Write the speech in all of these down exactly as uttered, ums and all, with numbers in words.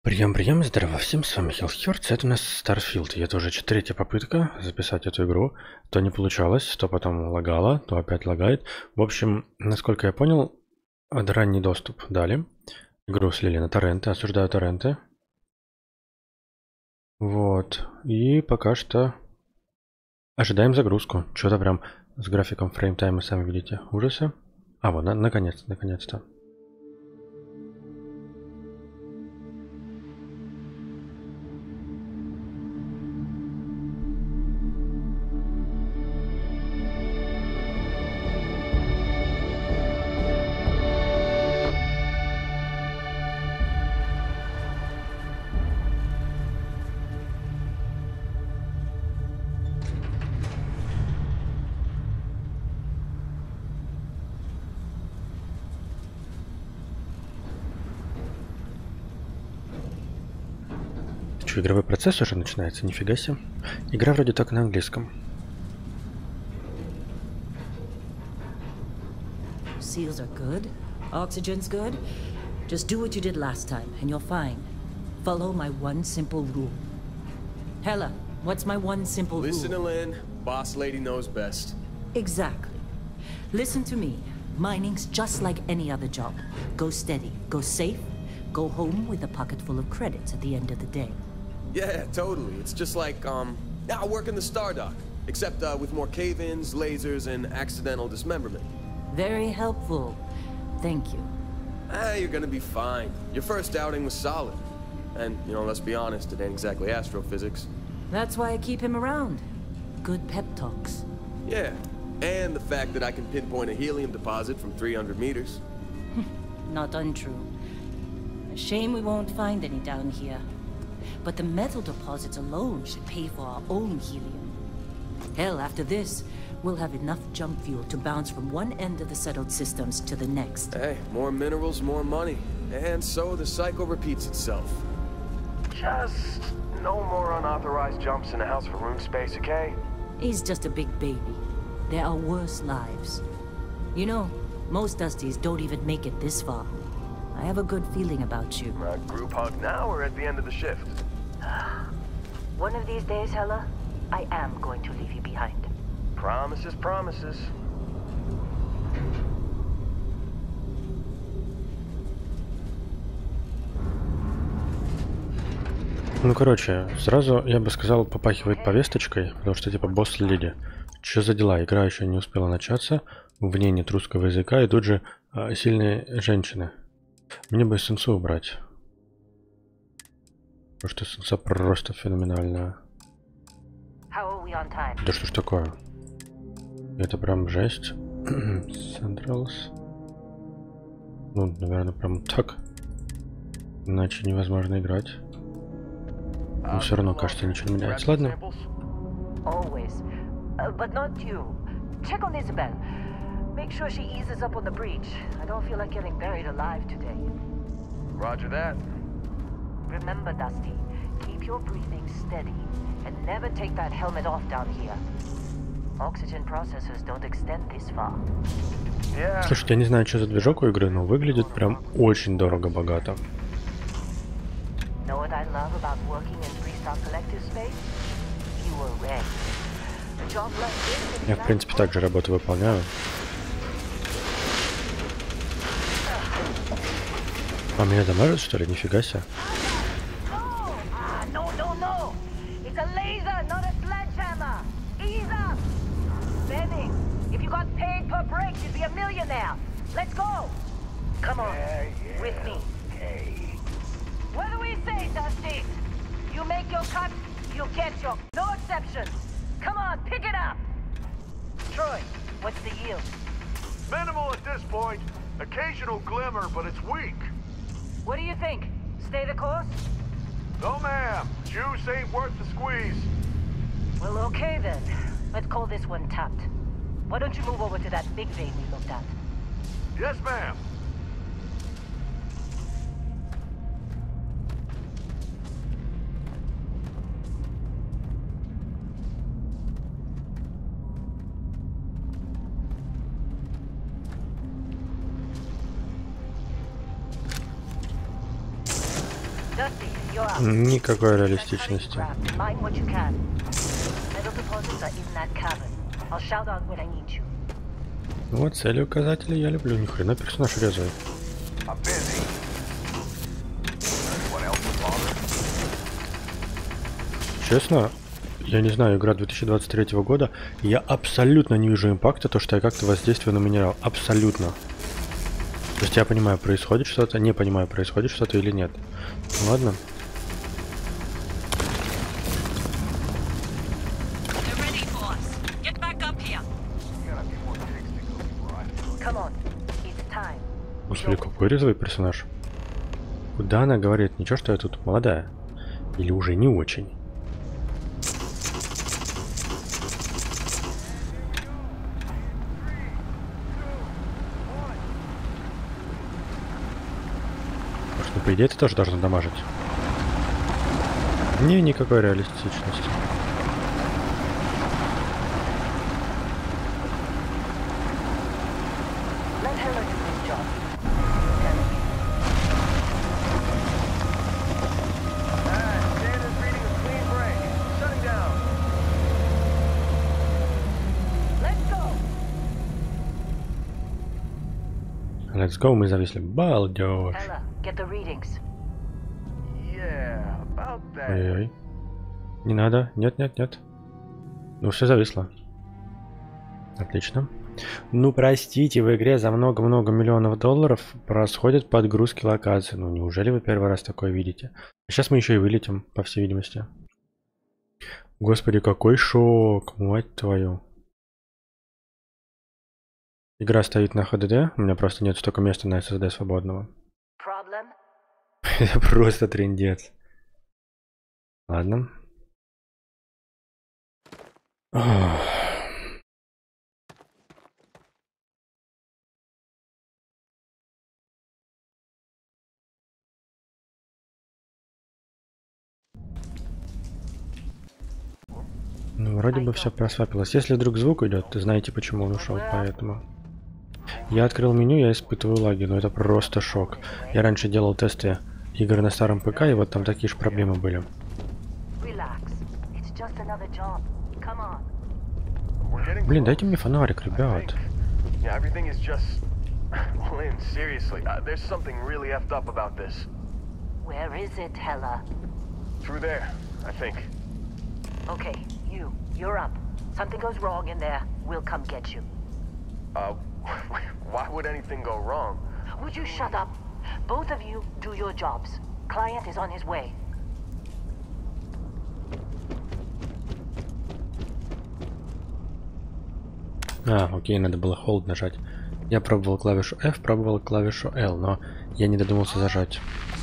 Прием, прием, здорово всем, с вами Хиллхёрдс, это у нас Starfield, и это уже третья попытка записать эту игру, то не получалось, то потом лагало, то опять лагает. В общем, насколько я понял, ранний доступ дали, игру слили на торренты, осуждаю торренты. Вот, и пока что ожидаем загрузку, что-то прям с графиком фреймтайма, сами видите, ужасы. А, вот, на наконец, наконец-то. Что, игровой процесс уже начинается? Нифига себе. Игра вроде только на английском. Seals are good. Oxygen's good. Just do what you did last time, and you're fine. Follow my one simple rule. Hella, what's my one simple rule? Listen to Lynn. Boss lady knows best. Exactly. Listen to me. Mining's just like any other job. Go steady, go safe, go home with a pocket full of credits at the end of the day. Yeah, totally. It's just like, um, yeah, I work in the Stardock. Except, uh, with more cave-ins, lasers, and accidental dismemberment. Very helpful. Thank you. Ah, you're gonna be fine. Your first outing was solid. And, you know, let's be honest, it ain't exactly astrophysics. That's why I keep him around. Good pep talks. Yeah, and the fact that I can pinpoint a helium deposit from three hundred meters. Not untrue. A shame we won't find any down here. But the metal deposits alone should pay for our own helium. Hell, after this, we'll have enough jump fuel to bounce from one end of the settled systems to the next. Hey, more minerals, more money. And so the cycle repeats itself. Just no more unauthorized jumps in the house for room space, okay? He's just a big baby. There are worse lives. You know, most Dusties don't even make it this far. I have a good feeling about you. Uh, group hug now or at the end of the shift? One of these days, Hella, I am going to leave you behind. Promises, promises. Ну, короче, сразу я бы сказал, попахивает повесточкой, потому что типа босс-леди. Что за дела? Игра еще не успела начаться, в ней нет русского языка, и тут же а, сильные женщины. Мне бы сенсу убрать. Потому что сенса просто феноменальная. Да что ж такое? Это прям жесть. Centrals. Ну, наверное, прям так. Иначе невозможно играть. Но все равно, кажется, ничего не меняется. Ладно. Make sure she eases up on the breach. I don't feel like getting buried alive today. Roger that. Remember, Dusty, keep your breathing steady and never take that helmet off down here. Oxygen processors don't extend this far. Yeah. Слушайте, я не знаю, что за движок у игры, но выглядит прям очень дорого-богато. Know what I love about working in Freestar Collective Space? You were ready. A job like this. Я, в принципе, также работу выполняю. А меня дамажит, что ли? Нифига себе. Troy, what's the yield? Minimal at this point. Occasional glimmer, but it's weak. What do you think? Stay the course? No, ma'am. Juice ain't worth the squeeze. Well, okay then. Let's call this one tapped. Why don't you move over to that big vein we looked at? Yes, ma'am. Dusty, Никакой реалистичности. Вот цели указатели я люблю. Ни хрена персонаж резвый. Честно, я не знаю, игра две тысячи двадцать третьего года. Я абсолютно не вижу импакта, то что я как-то воздействую на минерал. Абсолютно. То есть я понимаю, происходит что-то, не понимаю, происходит что-то или нет. Ладно. Господи, какой резвый персонаж. Куда она говорит? Ничего, что я тут молодая? Или уже не очень? Может, ну, по идее, ты тоже должен дамажить. Не, никакой реалистичности. Let's go, мы зависли. Балдеж. Ой-ой. Не надо. Нет, нет, нет. Ну, все зависло. Отлично. Ну, простите, в игре за много-много миллионов долларов происходят подгрузки локаций. Ну, неужели вы первый раз такое видите? Сейчас мы еще и вылетим, по всей видимости. Господи, какой шок, мать твою. Игра стоит на эйч ди ди, у меня просто нет столько места на эс эс ди свободного. Это просто трындец. Ладно. Ну, вроде бы все просвапилось. Если вдруг звук идет, ты знаете, почему он ушел, поэтому. Я открыл меню, я испытываю лаги, но это просто шок. Я раньше делал тесты игр на старом ПК, и вот там такие же проблемы были. Блин, дайте мне фонарик, ребят. Okay, you, you're up. Something goes wrong in there, we'll come get you. Uh, why would anything go wrong? Would you shut up? Both of you do your jobs. Client is on his way. А, окей, надо было Hold нажать. Я пробовал клавишу F, пробовал клавишу L, но я не додумался зажать.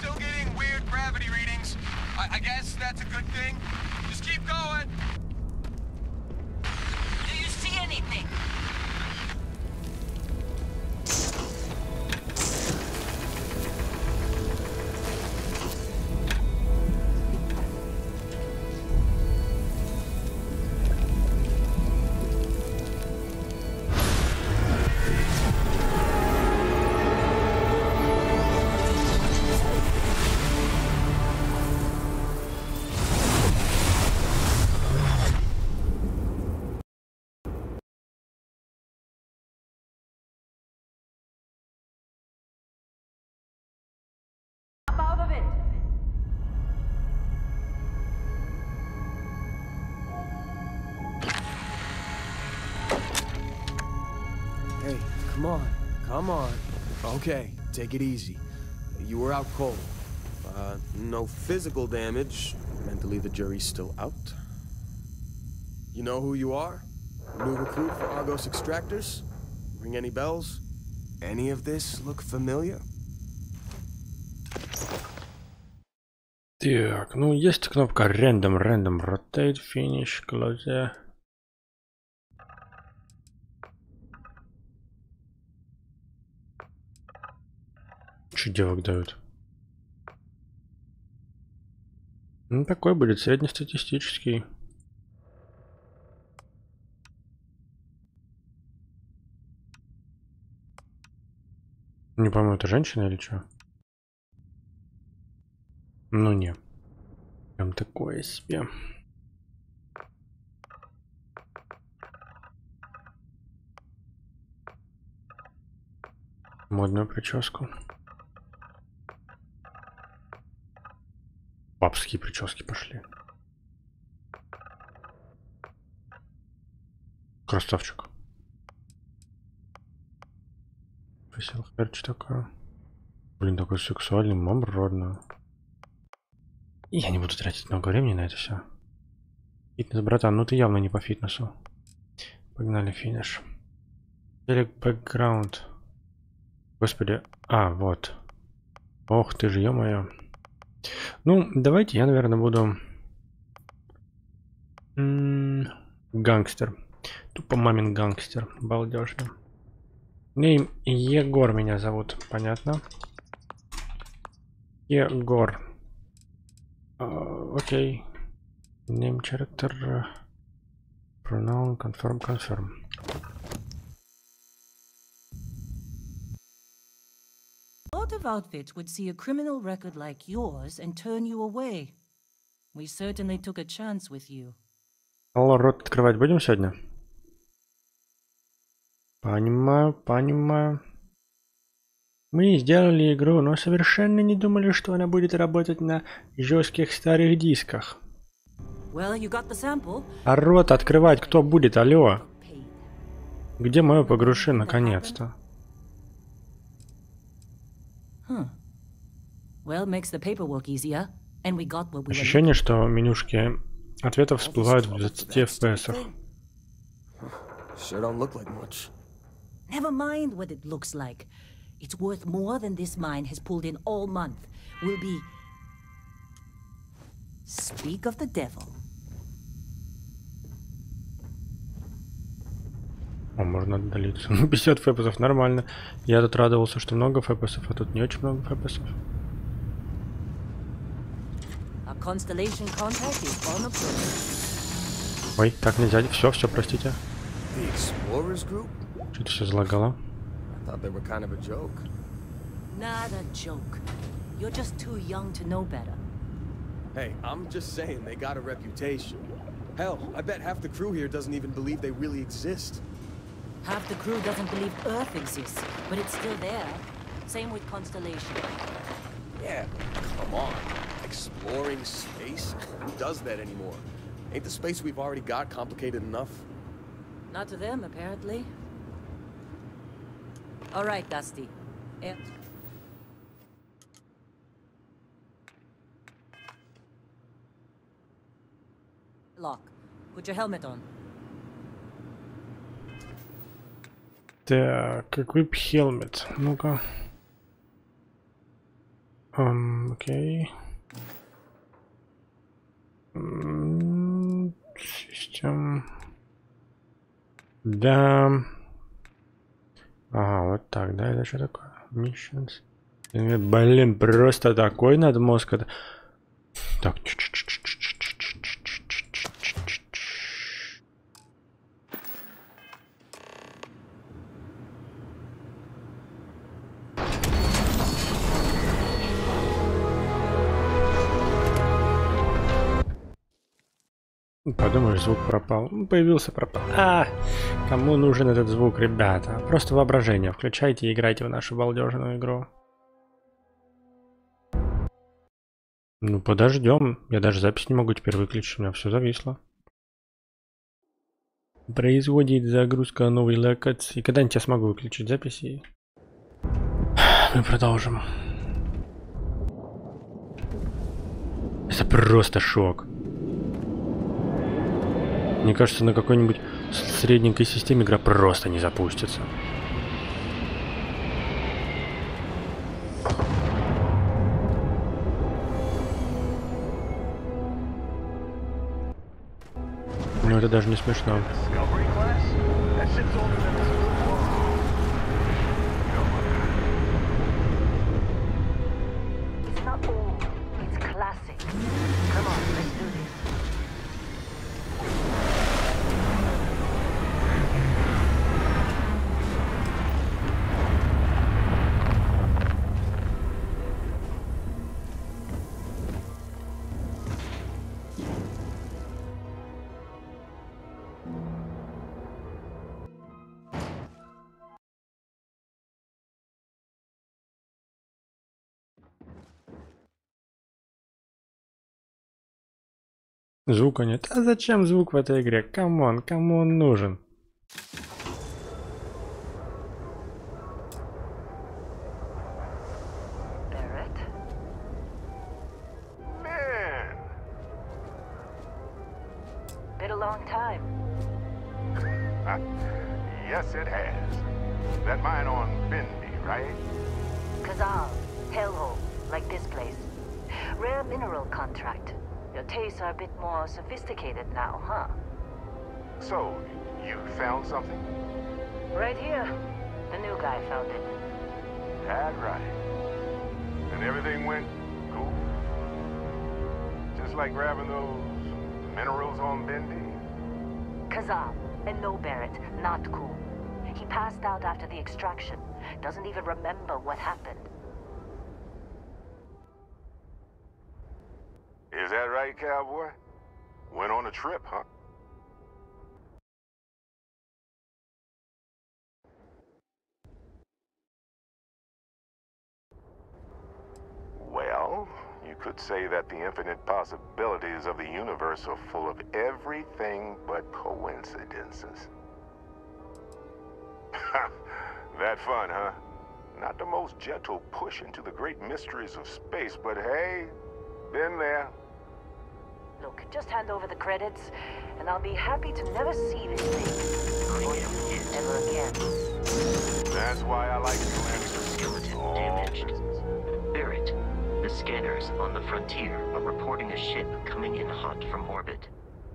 Hey, come on, come on. Okay, take it easy. You were out cold. Uh, no physical damage. Mentally, the jury's still out. You know who you are? New recruit for Argos Extractors? Ring any bells? Any of this look familiar? Так, ну есть кнопка Random, Random, Rotate, Finish, Close. Че девок дают? Ну такой будет среднестатистический. Не помню, это женщина или что? Ну не. Прям такое себе. Модную прическу. Папские прически пошли. Красавчик. Весел херч такая. Блин, такой сексуальный, мама родная. Я не буду тратить много времени на это все. Фитнес, братан, ну ты явно не по фитнесу. Погнали, финиш. Телек бэкграунд. Господи. А, вот. Ох ты же, ё-моё. Ну, давайте я, наверное, буду... М-м, гангстер. Тупо мамин гангстер. Балдежный. Нейм Егор меня зовут. Понятно. Егор. Uh, окей. Name character. Pronoun. Confirm. Confirm. A lot of outfits would see a criminal record like yours and turn you away. We certainly took a chance with you. Алло, рот открывать будем сегодня? Понимаю, понимаю. Мы сделали игру, но совершенно не думали, что она будет работать на жестких старых дисках. Well, you got the sample. А рот открывать кто будет, алло? Где мое погруши, наконец-то? Huh. Well, makes the paperwork easier, and we got what we were. Ощущение, что менюшки ответов всплывают в двадцати эф пи эсах. Sure don't look like much. Never mind what it looks like. It's worth more than this mine has pulled in all month. We'll be... Speak of the devil. О, можно отдалиться. Ну, пятьдесят фэпсов, нормально. Я тут радовался, что много фэпсов, а тут не очень много фэпсов. Our constellation contact is on approach. Ой, так нельзя. Все, все, простите. The Explorers Group? Что-то все залагало. I thought they were kind of a joke. Not a joke. You're just too young to know better. Hey, I'm just saying they got a reputation. Hell, I bet half the crew here doesn't even believe they really exist. Half the crew doesn't believe Earth exists, but it's still there. Same with Constellation. Yeah, come on. Exploring space? Who does that anymore? Ain't the space we've already got complicated enough? Not to them, apparently. All right, Dusty. Yeah. Lock. Put your helmet on. Так, equip helmet. Ну-ка. Um, окей. Систем. Да. Ага, вот так, да, это что такое? Missions. Блин, просто такой надмозг. Это... Так. Подумаешь, звук пропал. Появился, пропал. А, кому нужен этот звук, ребята? Просто воображение. Включайте и играйте в нашу балдежную игру. Ну, подождем. Я даже запись не могу теперь выключить. У меня все зависло. Производит загрузка новой локации. Когда-нибудь я смогу выключить записи. Мы продолжим. Это просто шок. Мне кажется, на какой-нибудь средненькой системе игра просто не запустится. Ну, это даже не смешно. Звука нет. А зачем звук в этой игре? Камон, кому он нужен? Barrett? Man! Been a long time. Yes, it has. That mine on Bendy, right? Kazal, hellhole, like this place. Rare mineral contract. Your tastes are a bit more sophisticated now, huh? So, you found something? Right here. The new guy found it. That right. And everything went cool? Just like grabbing those minerals on Bendy? Kazal, and no Barrett, not cool. He passed out after the extraction. Doesn't even remember what happened. Is that right, cowboy? Went on a trip, huh? Well, you could say that the infinite possibilities of the universe are full of everything but coincidences. That fun, huh? Not the most gentle push into the great mysteries of space, but hey, been there. Look, just hand over the credits, and I'll be happy to never see this thing. Or ever again. That's why I like you, Lancer. Skeleton Oh. damaged. Barrett, the scanners on the frontier are reporting a ship coming in hot from orbit.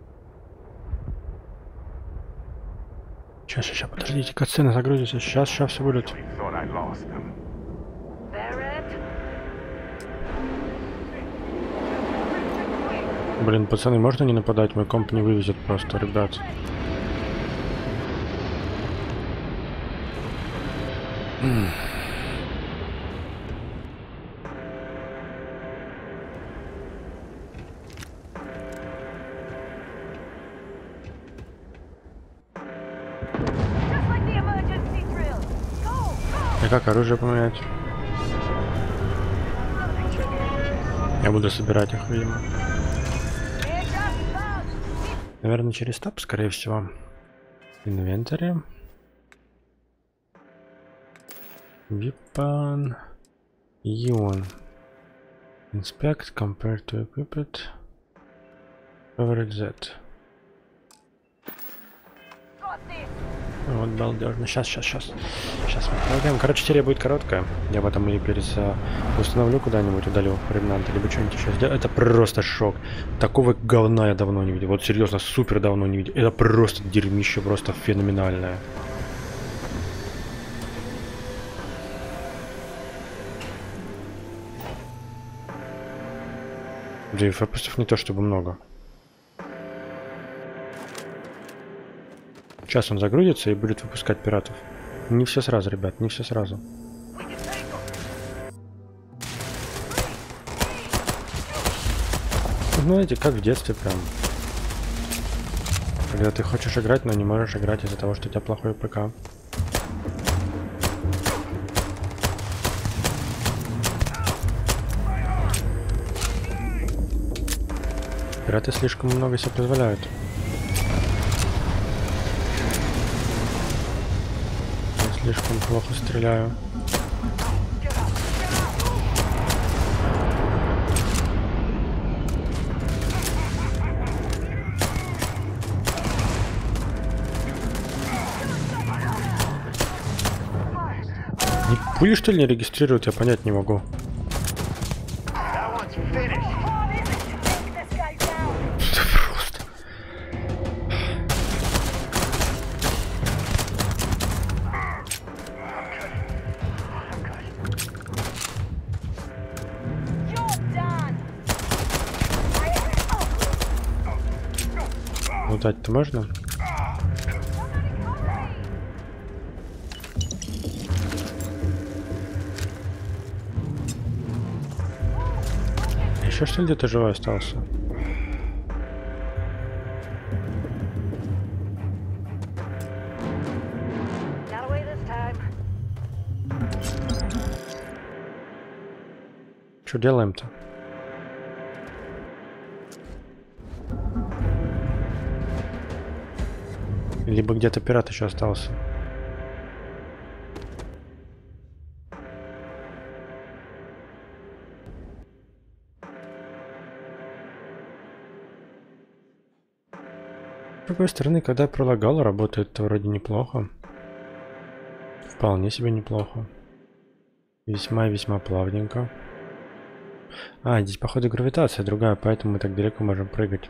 Сейчас, сейчас, подождите, катсцена загрузится. Сейчас, сейчас все будет. We thought I lost them. Barrett? Блин, пацаны, можно не нападать? Мой комп не вывезет просто, ребят. Just like the emergency drill. Go, go! А как оружие поменять? Я буду собирать их, видимо. Наверное, через таб, скорее всего. Инвентарь. Weapon. Ion. Inspect, compare to equipment. Favorite Z. Вот балдежно. Сейчас, сейчас, сейчас. Сейчас мы проверим. Короче, серия будет короткая. Я потом или перез установлю куда-нибудь, удалю ремнант, либо что-нибудь еще сделаю. Это просто шок. Такого говна я давно не видел. Вот серьезно, супер давно не видел. Это просто дерьмище, просто феноменальное. Да и фэпусов не то чтобы много. Сейчас он загрузится и будет выпускать пиратов. Не все сразу, ребят, не все сразу. Знаете, как в детстве прям. Когда ты хочешь играть, но не можешь играть из-за того, что у тебя плохой ПК. Пираты слишком много себе позволяют. Я слишком плохо стреляю. Не пули, что ли, не регистрируют, я понять не могу. Лутать-то можно? Еще что ли где-то живой остался? Что делаем-то? Либо где-то пират еще остался. С другой стороны, когда пролагало, работает то вроде неплохо. Вполне себе неплохо. Весьма и весьма плавненько. А, здесь походу гравитация другая, поэтому мы так далеко можем прыгать.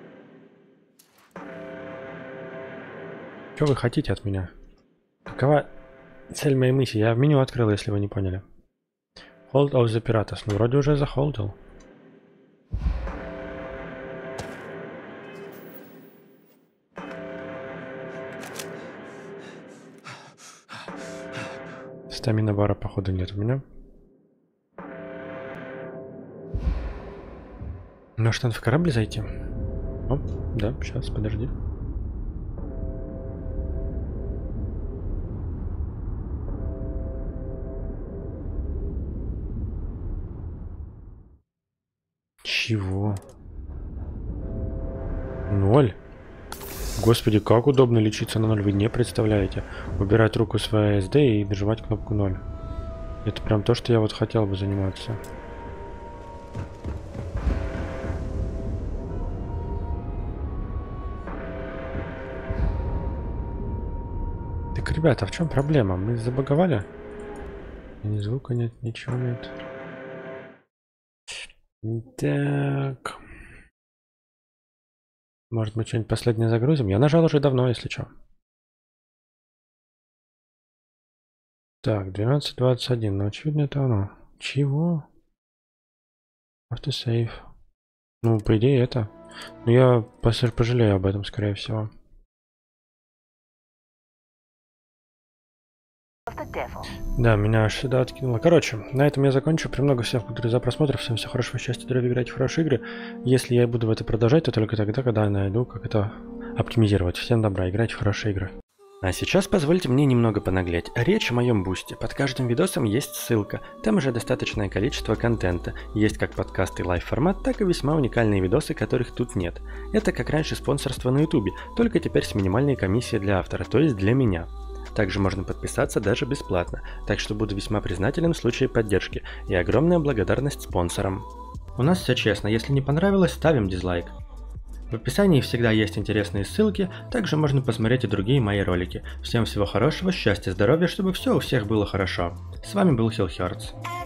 Что вы хотите от меня? Какова цель моей миссии? Я в меню открыл, если вы не поняли. Hold of the Pirates. Ну, вроде уже захолдил. Стамина бара, походу, нет у меня. Может, надо в корабль зайти? О, да, сейчас, подожди. Чего? Ноль? Господи, как удобно лечиться на ноль, вы не представляете. Убирать руку с ви эс ди и нажимать кнопку ноль. Это прям то, что я вот хотел бы заниматься. Так, ребята, а в чем проблема? Мы забаговали? Ни звука нет, ничего нет. Так. Может, мы что-нибудь последнее загрузим? Я нажал уже давно, если что. Так, двенадцать двадцать один. Ну, очевидно, это оно. Чего? Автосейв. Ну, по идее, это. Но я пожалею об этом, скорее всего. Да, меня аж сюда откинуло. Короче, на этом я закончу. Премного всем благодарю за просмотр. Всем всего хорошего, счастья, здоровья, играть в хорошие игры. Если я буду в это продолжать, то только тогда, когда я найду, как это оптимизировать. Всем добра, играть в хорошие игры. А сейчас позвольте мне немного понаглеть. Речь о моем бусте. Под каждым видосом есть ссылка. Там уже достаточное количество контента. Есть как подкасты лайв-формат, так и весьма уникальные видосы, которых тут нет. Это как раньше спонсорство на ютубе, только теперь с минимальной комиссией для автора, то есть для меня. Также можно подписаться даже бесплатно, так что буду весьма признателен в случае поддержки, и огромная благодарность спонсорам. У нас все честно, если не понравилось, ставим дизлайк. В описании всегда есть интересные ссылки, также можно посмотреть и другие мои ролики. Всем всего хорошего, счастья, здоровья, чтобы все у всех было хорошо. С вами был Хилл Хёрдс.